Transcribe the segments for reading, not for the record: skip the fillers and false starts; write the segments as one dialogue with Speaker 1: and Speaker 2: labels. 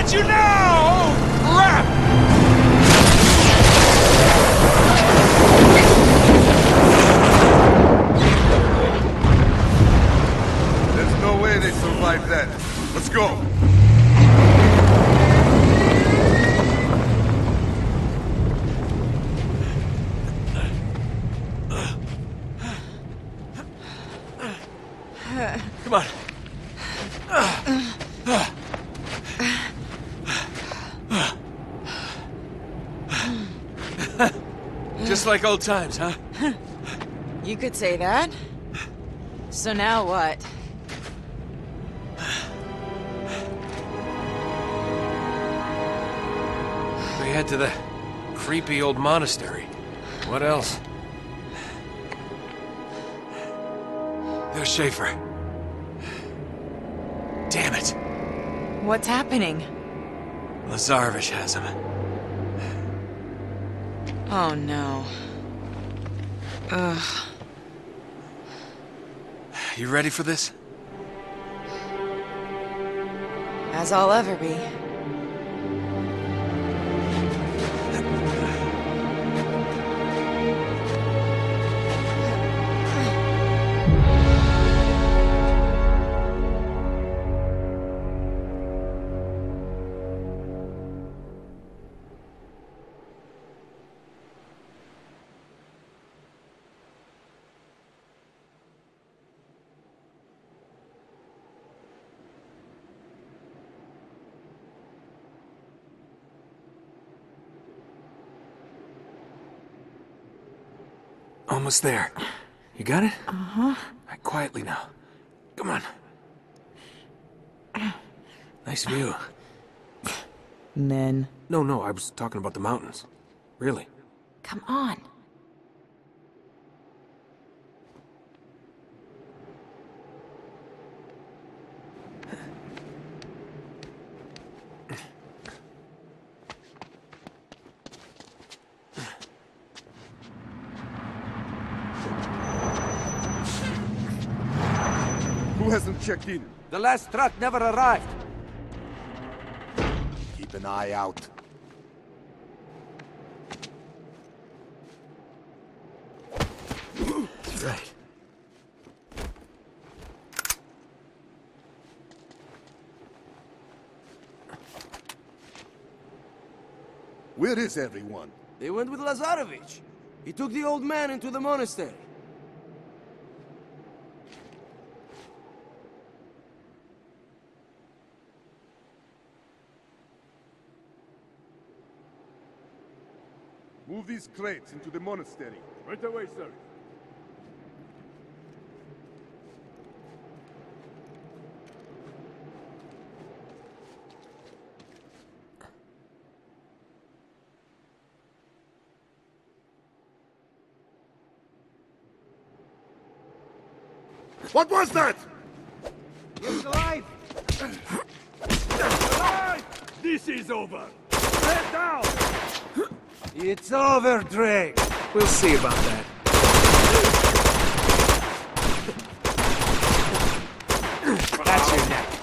Speaker 1: got you now! Oh, crap!
Speaker 2: There's no way they survived that. Let's go.
Speaker 1: Come on. Just like old times, huh?
Speaker 3: You could say that. So now what?
Speaker 1: We head to the creepy old monastery. What else? There's Schaefer. Damn it.
Speaker 3: What's happening?
Speaker 1: Lazarevich has him.
Speaker 3: Oh no. Ugh.
Speaker 1: You ready for this?
Speaker 3: As I'll ever be.
Speaker 1: Almost there. You got it?
Speaker 3: Uh-huh.
Speaker 1: All right, quietly now. Come on. Nice view.
Speaker 3: Men.
Speaker 1: No, I was talking about the mountains. Really.
Speaker 3: Come on.
Speaker 2: Who hasn't checked in?
Speaker 4: The last truck never arrived.
Speaker 2: Keep an eye out.
Speaker 1: Right.
Speaker 2: Where is everyone?
Speaker 4: They went with Lazarevich. He took the old man into the monastery.
Speaker 2: Move these crates into the monastery.
Speaker 5: Right away, sir.
Speaker 2: What was that?
Speaker 4: He's alive!
Speaker 5: Alive! This is over! Stand down!
Speaker 4: It's over, Drake.
Speaker 1: We'll see about that.
Speaker 4: That's your neck.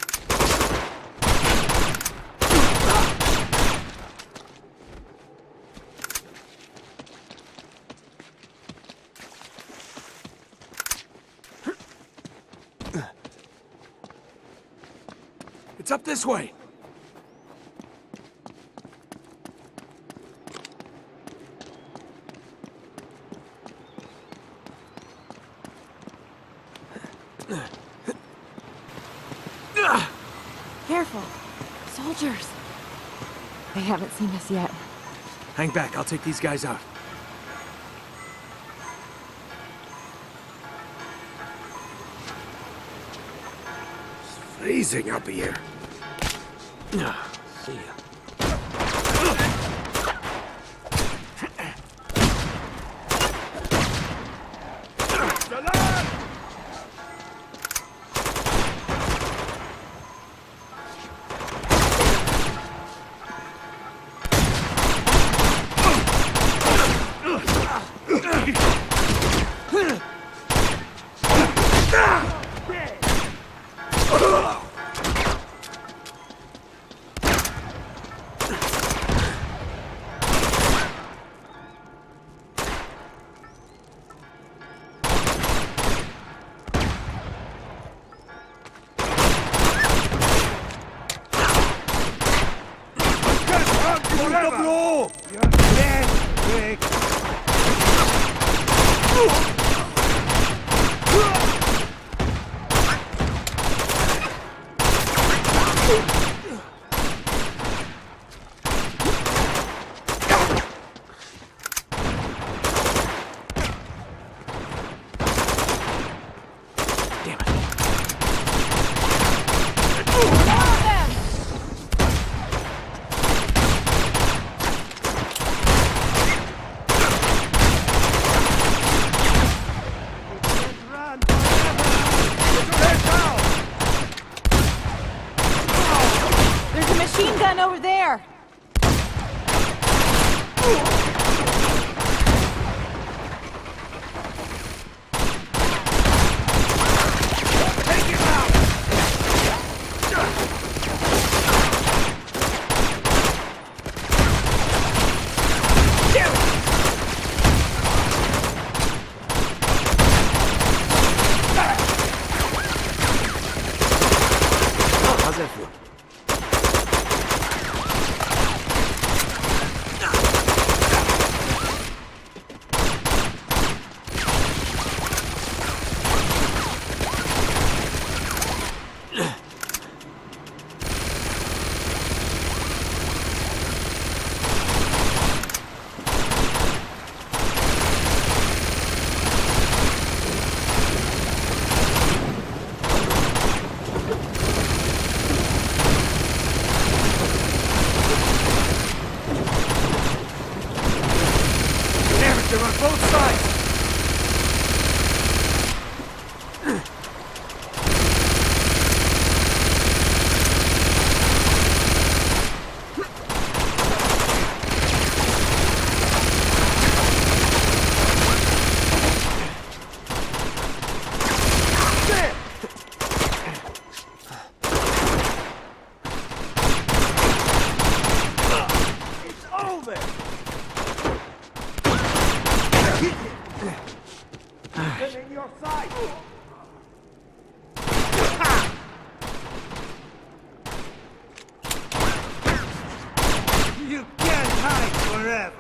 Speaker 1: It's up this way.
Speaker 6: Careful. Soldiers. They haven't seen us yet.
Speaker 1: Hang back, I'll take these guys out. It's freezing up here. See ya.
Speaker 5: gonna blow! You're dead, Rick!
Speaker 6: There's a machine gun over there!
Speaker 4: How's that feel?
Speaker 5: They're on both sides! It's over! Get in your sight! You can't hide forever!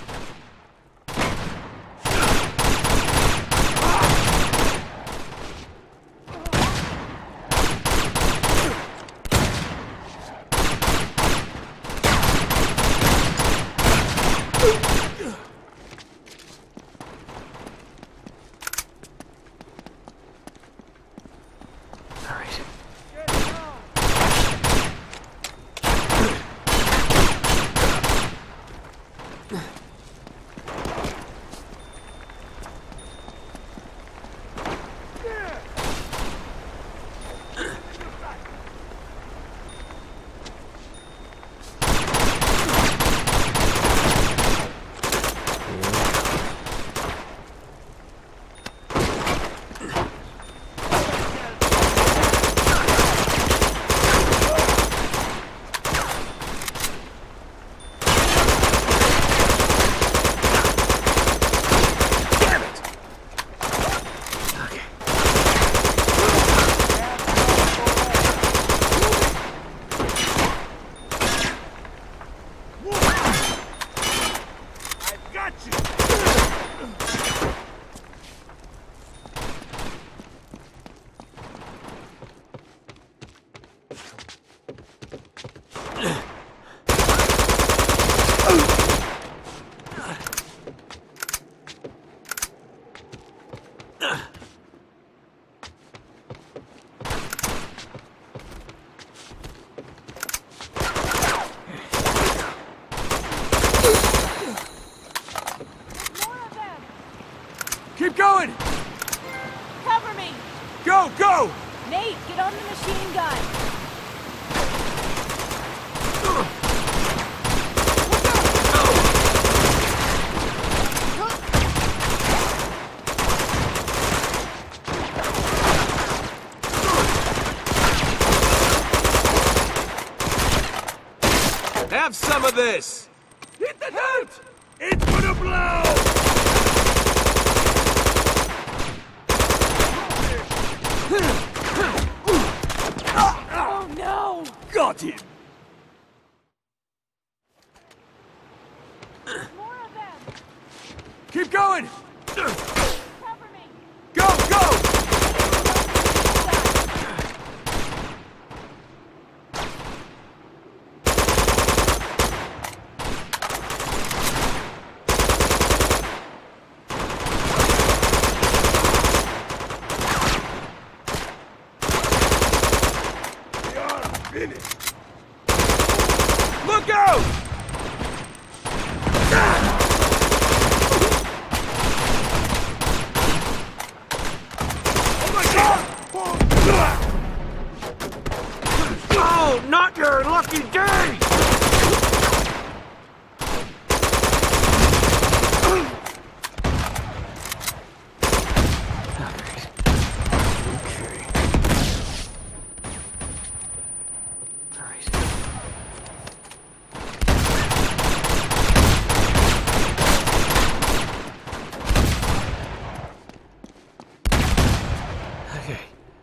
Speaker 5: Keep going!
Speaker 6: Cover me!
Speaker 5: Go, go!
Speaker 6: Nate, get on the machine gun!
Speaker 5: Have some of this! Hit the dirt! It's gonna blow!
Speaker 6: Oh no!
Speaker 5: Got him! going! Go, go! Look out! Oh my God! Oh, not your lucky day!
Speaker 1: Okay.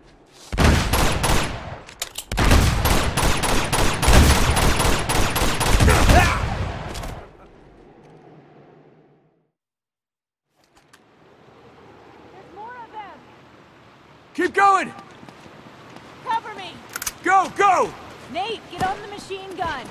Speaker 7: There's more of them!
Speaker 5: Keep going!
Speaker 7: Cover me!
Speaker 5: Go, go!
Speaker 7: Nate, get on the machine gun!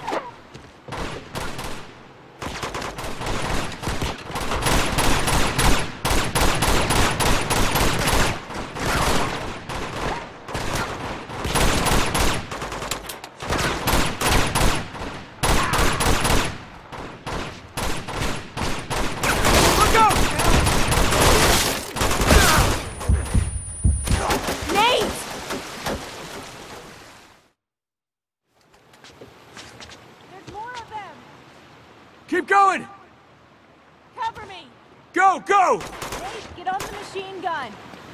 Speaker 5: Look out!
Speaker 7: Nate! There's more of them!
Speaker 5: Keep going!
Speaker 7: Cover me!
Speaker 5: Go, go!
Speaker 7: Nate, get on the machine gun!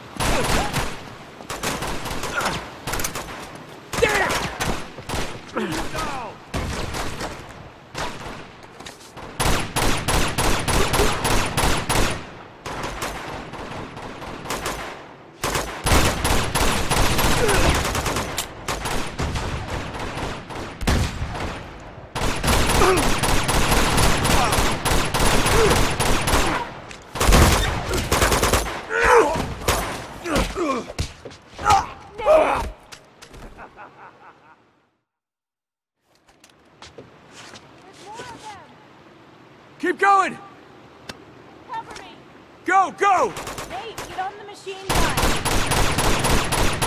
Speaker 7: There's more of them!
Speaker 5: Keep going!
Speaker 7: Cover me!
Speaker 5: Go, go!
Speaker 7: Nate, get on the machine gun!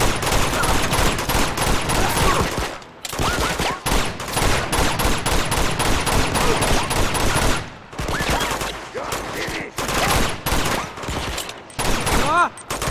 Speaker 5: Huh?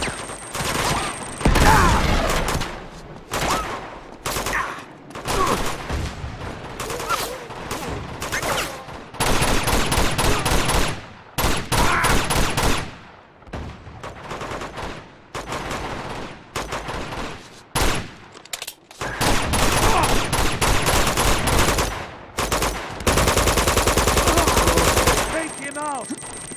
Speaker 5: Take him out!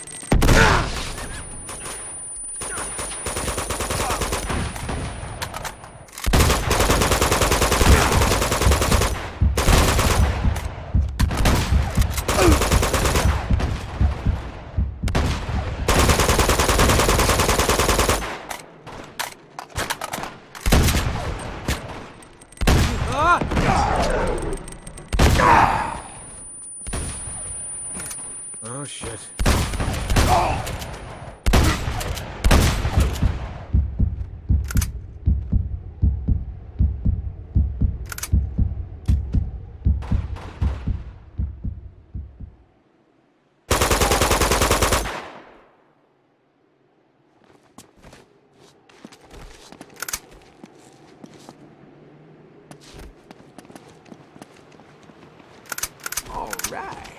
Speaker 1: Oh, shit.
Speaker 5: All right.